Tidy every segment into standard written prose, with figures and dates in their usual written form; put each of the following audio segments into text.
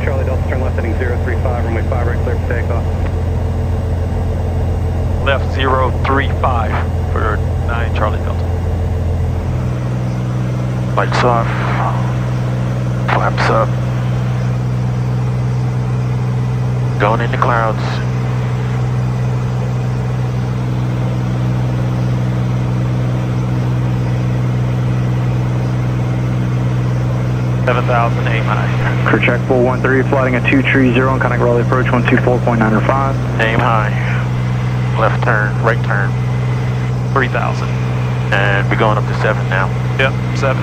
Charlie Delta, turn left heading 035, runway 5 right, clear for takeoff. Left 035 for 9 Charlie Delta. Lights off, flaps up, going into clouds. $7,000, aim high. Crew check 413, flighting at 230 and contact Raleigh approach 124.905. Aim high. Left turn, right turn. 3,000. And we're going up to 7 now. Yep, 7.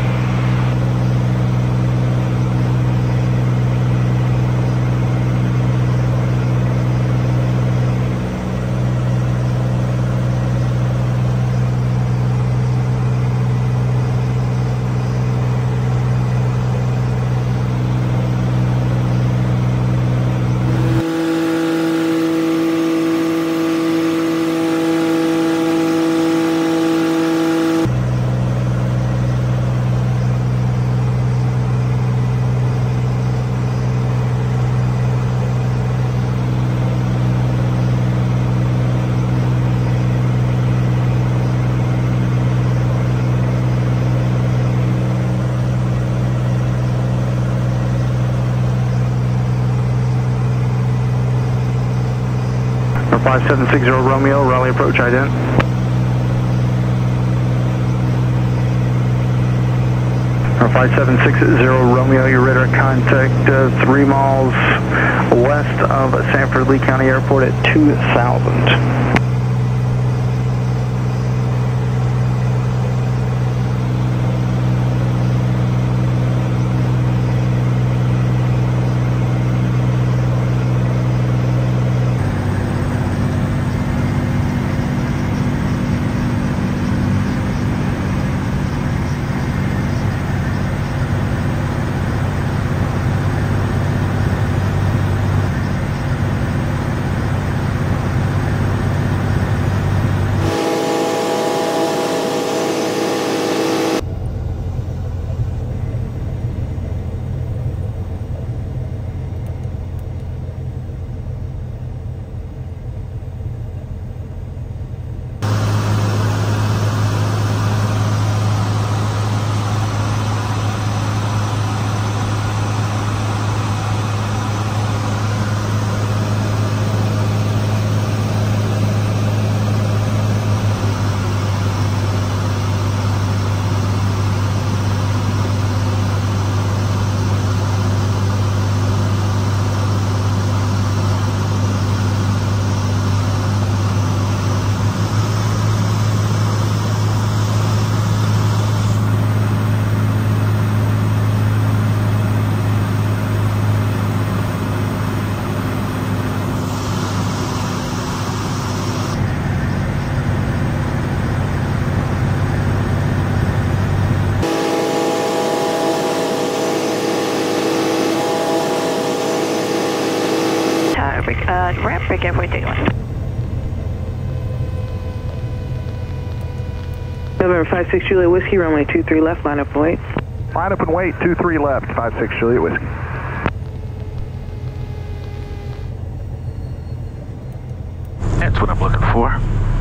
For 5760 Romeo, Raleigh approach ident. For 5760 Romeo, your radar contact 3 miles west of Sanford Lee County Airport at 2000. Ramp break, everything left. November 56 Juliet Whiskey, runway 23 left, line up and wait. Line up and wait, 23 left, 56 Juliet Whiskey. That's what I'm looking for.